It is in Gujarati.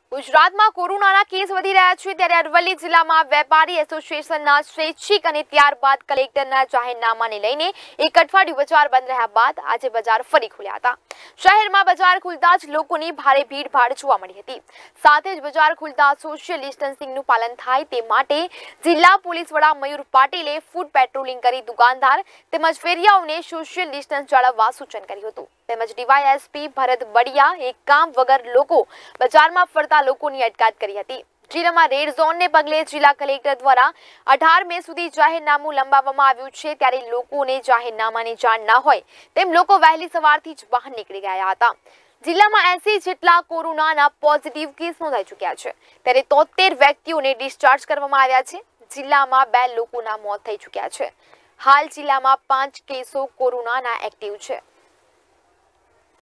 ગુજરાતમાં કોરોનાના કેસ વધી રહ્યા છે ત્યારે અરવલ્લી જિલ્લામાં વેપારી એસોસિએશનના સ્વૈચ્છિક અને ત્યારબાદ કલેક્ટરના જાહેરનામાને લઈને એક અઠવાડિયું બજાર બંધ રહ્યા બાદ આજે બજાર ફરી ખુલ્યા હતા। શહેરમાં બજાર ખુલતા જ લોકોની ભારે ભીડભાડ જોવા મળી હતી। સાથે જ બજાર ખુલતા સોશિયલ ડિસ્ટન્સિંગનું પાલન થાય તે માટે જિલ્લા પોલીસ વડા મયુર પાટીલે ફૂડ પેટ્રોલિંગ કરી દુકાનદાર તેમજ ફેરિયાઓને સોશિયલ ડિસ્ટન્સ જાળવવા સૂચન કર્યું હતું। તેમજ ડીવાયએસપી ભરત બડિયા એક કામ વગર લોકો બજારમાં ફરતા લોકોની અટકાયત કરી હતી। જિલ્લામાં રેડ ઝોનને પગલે જિલ્લા કલેક્ટર દ્વારા 18 મે સુધી જાહેરનામું લંબાવવામાં આવ્યું છે ત્યારે લોકોને જાહેરનામાની જાણ ન હોય તેમ લોકો વહેલી સવારથી જ બહાર નીકળી ગયા હતા। જિલ્લામાં 80 જેટલા કોરોનાના પોઝિટિવ કેસ નોંધાઈ ચૂક્યા છે ત્યારે 73 વ્યક્તિઓને ડિસ્ચાર્જ કરવામાં આવ્યા છે। જિલ્લામાં 2 લોકોના મોત થઈ ચૂક્યા છે। હાલ જિલ્લામાં 5 કેસો કોરોનાના એક્ટિવ છે।